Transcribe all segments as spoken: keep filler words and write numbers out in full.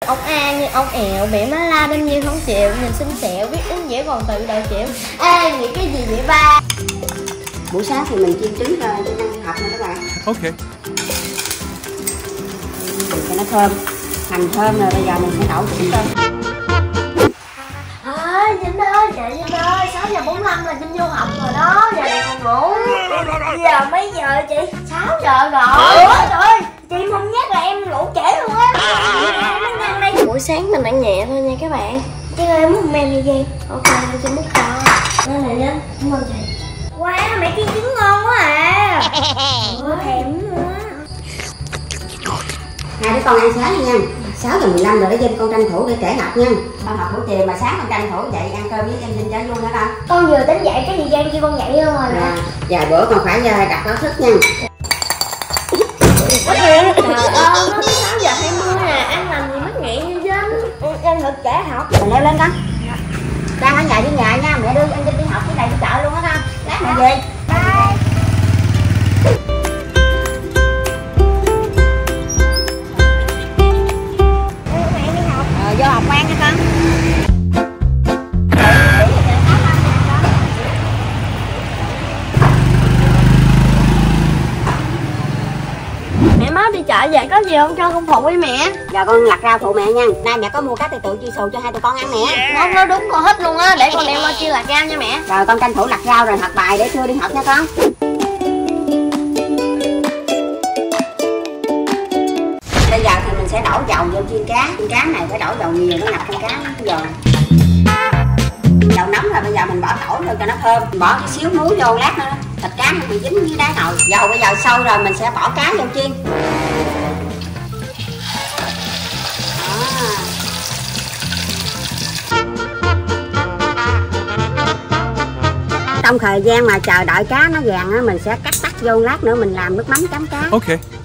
Ông A như ông ẹo, bị má la đâm nhiên không chịu, nhìn xinh xẹo, biết uống dễ còn tự đòi chịu. Ê, nghĩ cái gì vậy ba? Buổi sáng thì mình chiên trứng cho cho năng học nha các bạn. Ok. Cho nó thơm, hành thơm rồi bây giờ mình sẽ đổ trứng lên. Ơi, Vinh ơi, chạy Vinh ơi, sáu giờ bốn mươi lăm là Vinh vô học rồi đó, giờ này còn ngủ. Giờ mấy giờ chị? sáu giờ rồi. Ủa trời ơi, chị không nhắc là em ngủ trễ luôn á. Buổi sáng mình ăn nhẹ thôi nha các bạn. Chị ơi, em múc men đi Giang. Ok, chị múc cho. Đây này nha, cảm ơn chị. Wow, mẹ chiên trứng ngon quá à. Ủa, thèm nữa. Hai đứa con ăn sáng nha. sáu giờ mười lăm rồi đó Vinh, con tranh thủ để trễ học nha. Con học buổi chiều mà sáng con tranh thủ dậy ăn cơm với em Vinh cho vui nữa con. Con vừa tính dậy cái gì Giang kia con dậy luôn rồi nè. À, vài bữa con phải đặt báo thức nha. Trời ơi, nó sáu giờ hai mươi nè, ăn làm gì mất nghỉ như Vinh. Em thật trễ học. Mình leo lên con. Đang ở nhà với nhà nha, mẹ đưa em Vinh đi học cái này đi chợ luôn á con. Lát mẹ về. Bye. Vô học ngoan nha con. Mẹ má đi chợ về có gì không cho con phụ đi mẹ? Giờ con lặt rau phụ mẹ nha. Nay mẹ có mua cá từ tự chiên xù cho hai tụi con ăn nè. Nó nó đúng con hết luôn á, để con đem qua chia lặt rau nha mẹ. Rồi con tranh thủ lặt rau rồi học bài để trưa đi học nha con. Bây giờ thì mình sẽ đổ dầu vô chiên cá. Chiên cá này phải đổ dầu nhiều nó ngập con cá nó giòn. Dầu nóng rồi bây giờ mình bỏ tỏi vô cho nó thơm. Mình bỏ cái xíu muối vô lát nữa thịt cá nó bị dính với đáy nồi. Dầu bây giờ sôi rồi mình sẽ bỏ cá vô chiên. Trong thời gian mà chờ đợi cá nó vàng á, mình sẽ cắt tắt vô, lát nữa mình làm nước mắm chấm cá. Ok.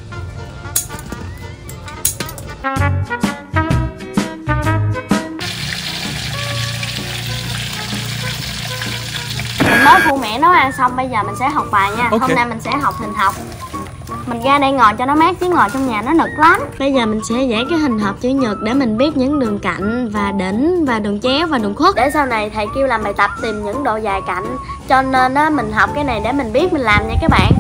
Mình mới phụ mẹ nấu ăn xong, bây giờ mình sẽ học bài nha. Ok. Hôm nay mình sẽ học hình học. Mình ra đây ngồi cho nó mát chứ ngồi trong nhà nó nực lắm. Bây giờ mình sẽ vẽ cái hình hộp chữ nhật để mình biết những đường cạnh và đỉnh và đường chéo và đường khuất. Để sau này thầy kêu làm bài tập tìm những độ dài cạnh. Cho nên á, mình học cái này để mình biết mình làm nha các bạn.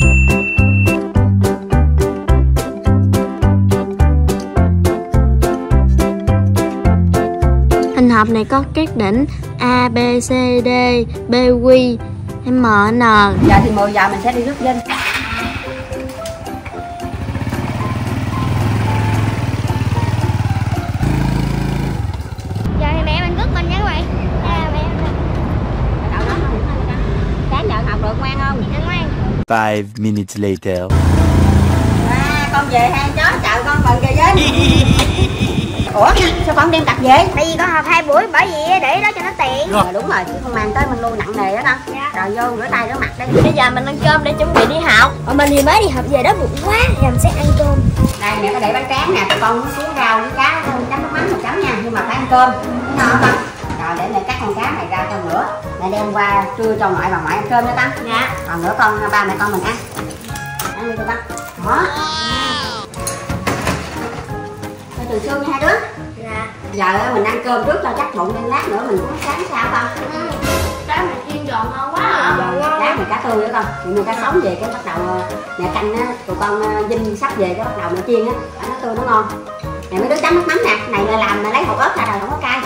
Hình hộp này có các đỉnh A, B, C, D, B, Q, M, N. Giờ thì mười giờ mình sẽ đi rước Vinh. Giờ thì mẹ mình rước mình nha các bạn. À, mẹ Sáng giờ học được ngoan không? mình ngoan. Five minutes later. À, con về hai chó chào con phần kìa Vinh. Ủa sao con đem cặp về? Tại vì con học hai buổi bởi vì để đó cho nó tiện. Rồi đúng rồi chứ con mang tới mình luôn nặng nề đó con. Dạ. Rồi vô rửa tay rửa mặt đi. Bây giờ mình ăn cơm để chuẩn bị đi học. Còn mình thì mới đi học về đó bụng quá, giờ mình sẽ ăn cơm. Đây mẹ có để bánh tráng nè, tụi con muốn xíu rau với cá chấm nước mắm một chấm nha, nhưng mà phải ăn cơm. Thấy ngon không? Rồi để mẹ cắt con cá này ra con rửa. Mẹ đem qua trưa cho ngoại và ngoại ăn cơm nha con. Dạ. Còn nữa con ba mẹ con mình ăn. Ăn đi tụi con. Đó. Thôi từ xương nha hai đứa. Dạ. Giờ mình ăn cơm trước cho chắc bụng, nên lát nữa mình cũng sáng sao con. Ừ. Cá mình chiên giòn ngon quá à. Rồi lát mình cá tươi nữa con. Thì mình cá sống về cái bắt đầu mẹ canh á, tụi con Vinh sắp về cái bắt đầu mẹ chiên á, nó tươi nó ngon. Này mấy đứa chấm nước mắm nè, này là làm mà lấy hột ớt ra rồi không có cay.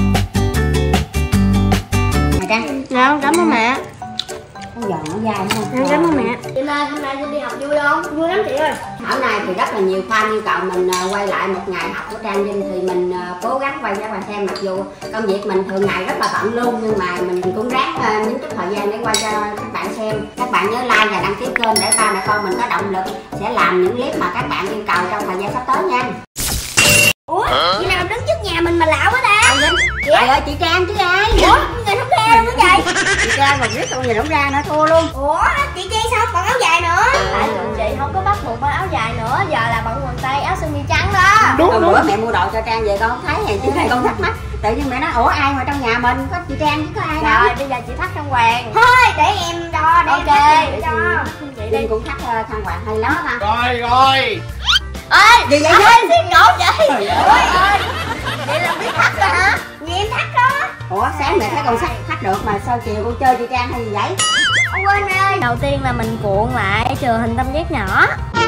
Mẹ Trang. Dạ, cảm ơn mẹ. Nó giòn nó dai đúng không? Em cảm ơn mẹ. Chị ơi, hôm nay Vinh đi học vui không? Vui lắm chị ơi. Hôm nay thì rất là nhiều fan yêu cầu mình quay lại một ngày học của Trang Vinh, thì mình cố gắng quay cho các bạn xem. Mặc dù công việc mình thường ngày rất là bận luôn, nhưng mà mình cũng ráng nhín chút thời gian để quay cho các bạn xem. Các bạn nhớ like và đăng ký kênh để ba mẹ con mình có động lực sẽ làm những clip mà các bạn yêu cầu trong thời gian sắp tới nha. Ủa? Chị nào đứng trước nhà mình mà lạ quá ta? Trời ơi chị Trang chứ ai? Ủa? Nhìn không ra luôn đó trời. Chị Trang mà biết con nhìn không ra nữa thua luôn. Ủa? Chị Trang sao còn áo dài nữa? Tại tụi chị không có bắt buộc mặc áo dài nữa, giờ là bận quần tây áo sơ mi trắng đó. Đúng, đúng. Bữa mẹ mua đồ cho Trang về con không thấy này, chứ này con thắc mắc. Tự nhiên mẹ nói ủa ai mà trong nhà mình có chị Trang chứ có ai đâu. Rồi bây giờ chị thắt khăn quàng. Thôi để em cho, để ok. em cho. Chị đi. Vinh cũng thắt khăn quàng hay lắm ha. Rồi rồi. Ê, gì vậy Vinh? Xiết cổ chị. Trời Ôi ơi. ủa sáng mẹ thấy con sách khách được mà sao chiều con chơi chị Trang hay gì vậy? Ông quên ơi. Đầu tiên là mình cuộn lại trừ hình tam giác nhỏ.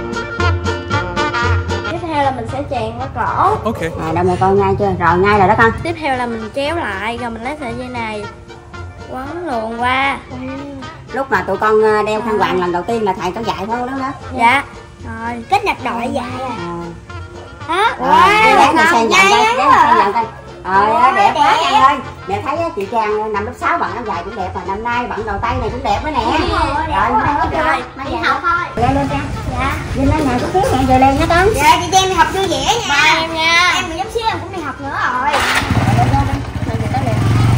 Tiếp theo là mình sẽ chèn vào cổ. Ok. Rồi đâu mẹ coi ngay chưa? Rồi ngay rồi đó con. Tiếp theo là mình kéo lại rồi mình lấy sợi dây này quấn luồn qua. Lúc mà tụi con đeo khăn quàng lần đầu tiên là thầy có dạy thôi đó đó. Dạ. Rồi kết nhập đội dài à. Đó. Wow, wow, wow, sang dặn đây, sang dặn đây. Rồi đẹp quá Trang ơi. Mẹ thấy chị Trang năm lớp sáu bận áo dài cũng đẹp mà năm nay bận đầu tay này cũng đẹp đó nè. Rồi mai hết rồi. Mai đi học thôi. Lên lên Trang. Dạ. Vinh lên nhà chút xíu mẹ về liền nha con. Dạ chị Trang đi học vui vẻ nha. Bye em nha. Em bị giống xíu em cũng đi học nữa rồi. Lên lên lên. Mình về tới liền.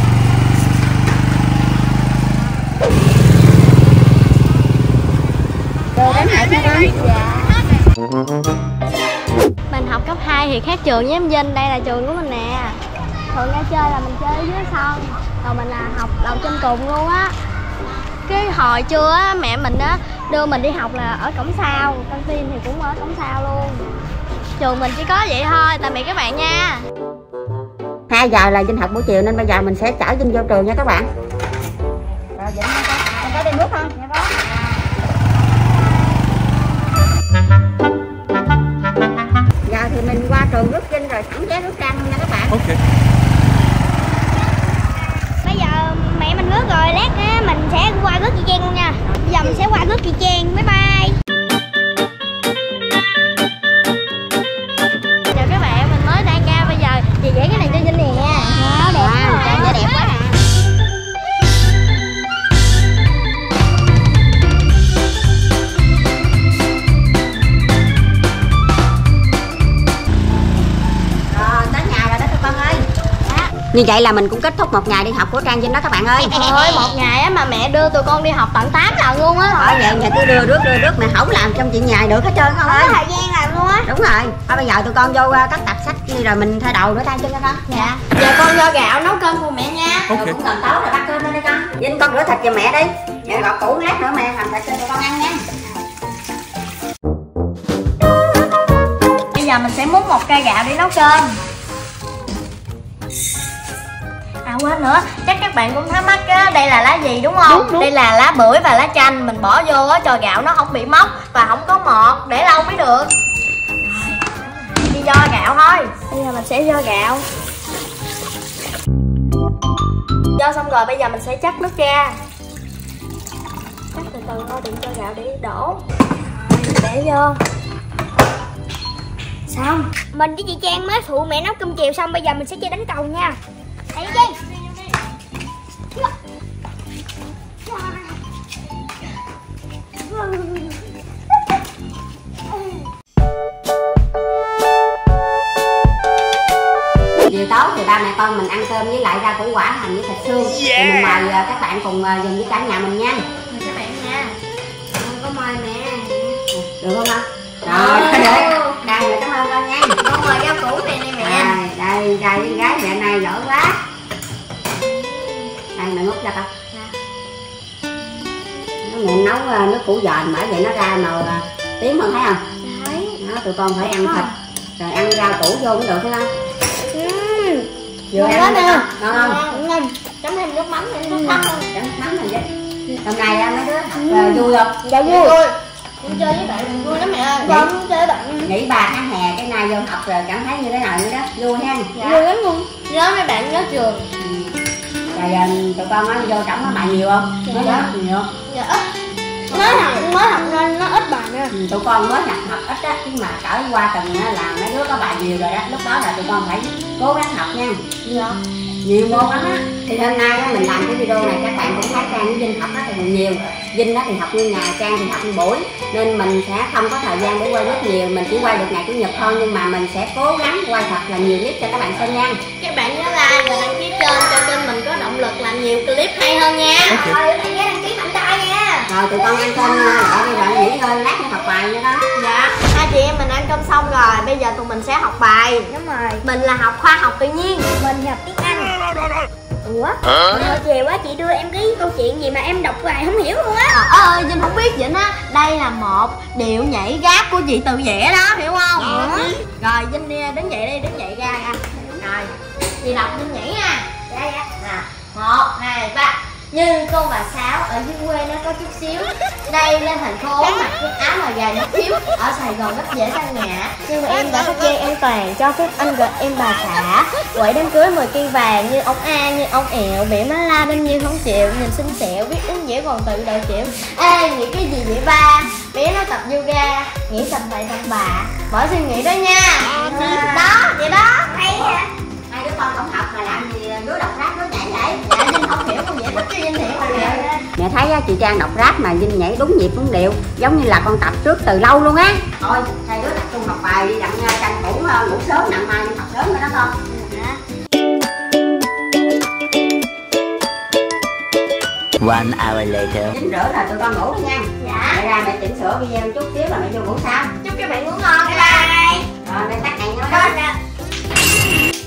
Rồi đến hãy cho con. Dạ. Mình học cấp hai thì khác trường với em Vinh, đây là trường của mình nè. Thường ra chơi là mình chơi ở dưới sân, còn mình là học đầu trên cùng luôn á. Cái hồi trưa á, mẹ mình á đưa mình đi học là ở cổng sau, căng tin thì cũng ở cổng sau luôn. Trường mình chỉ có vậy thôi, tạm biệt các bạn nha. Hai giờ là Vinh học buổi chiều nên bây giờ mình sẽ chở Vinh vô trường nha các bạn. Rồi Vinh con, con có đi nước không? Dạ có. Giờ thì mình qua trường rước Vinh rồi sẵn vé rước Trang nha các bạn. Ok. Bây giờ mẹ mình rước rồi, lát á mình sẽ qua rước chị Trang luôn nha. Bây giờ mình sẽ qua rước chị Trang. Bye bye. Chào các bạn, mình mới tan ca, bây giờ chị vẽ cái này cho Vinh nè. Đó, đẹp Wow, quá. Trang vẽ đẹp quá à. Như vậy là mình cũng kết thúc một ngày đi học của Trang Vinh đó các bạn ơi. Ôi, một ngày á mà mẹ đưa tụi con đi học tận tám lần luôn á. Ở vậy nhà cứ đưa rước đưa rước mẹ không làm trong chuyện nhà được hết trơn con ơi. Có thời gian làm luôn á. Đúng rồi. Thôi bây giờ tụi con vô cắt tập sách đi rồi mình thay đầu nữa tay chân cho con. Dạ. Giờ con vô gạo nấu cơm cùng mẹ nha. Rồi cũng gần tối rồi bắt cơm lên đi con. Vinh con rửa thịt cho mẹ đi. Mẹ gọt củ lát nữa mẹ làm thịt cho tụi con ăn nha. Bây giờ mình sẽ múc một cây gạo để nấu cơm. À quên nữa, chắc các bạn cũng thắc mắc á, đây là lá gì đúng không? Đúng, đúng. Đây là lá bưởi và lá chanh, mình bỏ vô á cho gạo nó không bị mốc và không có mọt, để lâu mới được. Rồi, đi vo gạo thôi. Bây giờ mình sẽ vo gạo. Vo xong rồi bây giờ mình sẽ chắc nước ra. Chắc từ từ thôi, đừng cho gạo để đổ. Rồi, để vô. Xong. Mình với chị Trang mới phụ mẹ nấu cơm chiều xong, bây giờ mình sẽ chơi đánh cầu nha. Đây đi. Chiều tối thì ba mẹ con mình ăn cơm với lại rau củ quả hành với thịt xương. Thì mình mời các bạn cùng dùng với cả nhà mình nha. Mời các bạn nha. Con có mời mẹ. Được không con? Rồi, để. Đây, mẹ cảm ơn con nha. Con mời rau củ này nè mẹ. Đây, đây, đây, gái mẹ này giỏi quá. Đây, mẹ múc ra con. Mẹ nấu nước củ dền bởi vậy nó ra màu tím hơn thấy không? Đấy. Đó, tụi con phải ăn thịt rồi ăn rau củ vô cũng được phải không? Ừ. Vừa ăn nè. Ngon không? Ngon. Chấm thêm nước mắm nữa, nước mắm không? Chấm nước mắm rồi chứ. Hôm nay mấy đứa ừ. vui không? Dạ vui. Con chơi với bạn vui lắm mẹ ơi. Con muốn chơi với bạn. Nghỉ ba tháng hè cái nay vô học rồi cảm thấy như thế nào nữa đó, vui ha. Dạ. Vui lắm luôn. Nhớ mấy bạn nhớ trường. Ừ. Rồi tụi con nói vô trỏng nó bài nhiều không? Dạ. Nó nhớ nhiều không? Dạ ít. Mới học mới học nên nó ít bài nữa. Ừ, tụi con mới nhập học ít á, nhưng mà cỡ qua tuần á là mấy đứa có bài nhiều rồi đó, lúc đó là tụi con phải cố gắng học nha. Dạ. Nhiều môn lắm á. Thì hôm nay á, mình làm cái video này các bạn cũng thấy Trang với Vinh học rất là nhiều. Vinh đó thì học nguyên ngày, Trang thì học nguyên buổi, nên mình sẽ không có thời gian để quay rất nhiều, mình chỉ quay được ngày chủ nhật thôi, nhưng mà mình sẽ cố gắng quay thật là nhiều clip cho các bạn xem nha. Các bạn nhớ like và đăng ký kênh cho kênh mình có động lực làm nhiều clip hay hơn nha. Ok. Rồi nhớ đăng ký mạnh tay nha. Rồi tụi con ăn cơm lại đi rồi nghỉ ngơi lát nữa học bài nữa đó. Dạ. Hai chị em mình ăn cơm xong rồi, bây giờ tụi mình sẽ học bài. Đúng rồi. Mình là học khoa học tự nhiên, mình học tiếng Anh. Ủa? Hồi chiều á chị đưa em cái câu chuyện gì mà em đọc bài không hiểu luôn á. Trời ơi, Vinh không biết vậy á. Đây là một điệu nhảy rap của chị tự vẽ đó, hiểu không? Ừ. Rồi Vinh đi đứng dậy đi, đứng dậy ra ra. Rồi, chị đọc Vinh nhảy nha. Dạ dạ. Nè. Nhưng con bà Sáu ở dưới quê nó có chút xíu. Đây lên thành phố mặc cái áo mà dài nó thiếu. Ở Sài Gòn rất dễ sa ngã. Nhưng mà em đã thắt dây an toàn cho phép anh gặp em bà xã. Quậy đám cưới mười cây vàng như ông A như ông ẹo. Bị má la bên như không chịu. Nhìn xinh xẹo biết uống dễ còn tự đòi chịu. Ê nghĩ cái gì vậy ba? Bé nó tập yoga. Nghĩ tập vậy tập bà. Bỏ suy nghĩ đó nha. À. Đó vậy đó. Hay hả? Hai đứa con không học mà làm gì đứa đọc rap đứa nhảy vậy? Dạ Vinh không hiểu con dễ thích cho Vinh hiểu mà vậy. Mẹ thấy á, chị Trang đọc rap mà Vinh nhảy đúng nhịp đúng điệu, giống như là con tập trước từ lâu luôn á. Thôi hai đứa tập trung học bài đi, đặng tranh thủ ngủ sớm nặng mai học sớm nữa đó con. One hour later. Chín rưỡi là tụi con ngủ đó nha. Dạ. Mẹ ra mẹ chỉnh sửa video chút xíu là mẹ vô ngủ sao? Chúc các bạn ngủ ngon. Bye bye. Rồi mẹ tắt đèn nha. Bye.